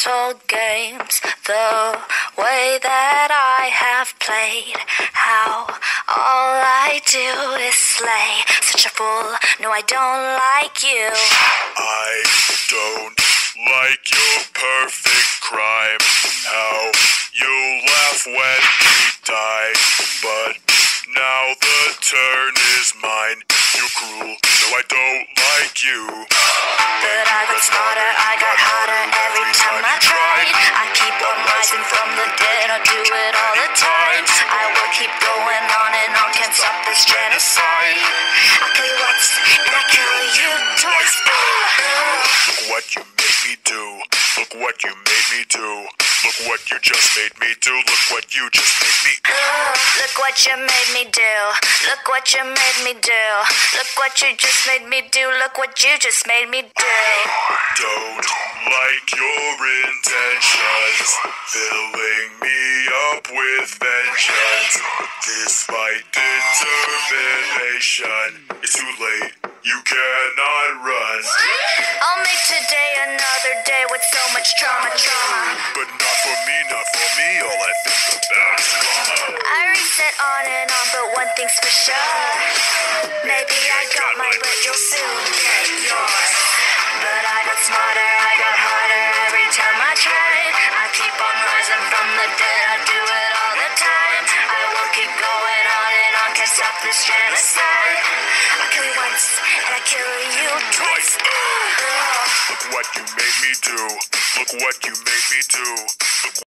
mental games, the way that I have played, how all I do is slay. Such a fool, no, I don't like you. I don't like your perfect crime, how you laugh when we die, but now the turn is mine. You're cruel, no, I don't like you. But I got smarter, I got harder every time I tried. I keep on rising from the dead, I do it all the time. I will keep going on and on, can't stop this genocide. I kill you once, and I kill you twice. Look what you made me do. Look what you made me do. Look what you just made me do. Look what you just made me do. Look what you made me do. Look what you made me do. Look what you just made me do. Look what you just made me do. Don't like your intentions, filling me up with vengeance. Despite determination, it's too late. You cannot run. I'll make today another day with so much trauma. But not for me, not for me. All I think about is karma. I reset on and on, but one thing's for sure. Maybe I got mine, but you'll soon get yours. But I got smarter, I got harder every time I tried. I keep on rising from the dead, I do it all the time. I will keep going on and on, can't stop this genocide. I kill you once, and I kill you twice. Look what you made me do. Look what you made me do. Look